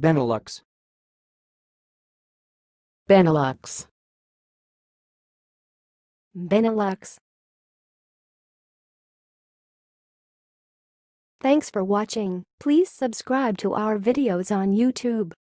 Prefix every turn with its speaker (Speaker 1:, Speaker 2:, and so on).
Speaker 1: Benelux.
Speaker 2: benelux,
Speaker 3: Benelux. Thanks for watching. Please subscribe to our videos on YouTube.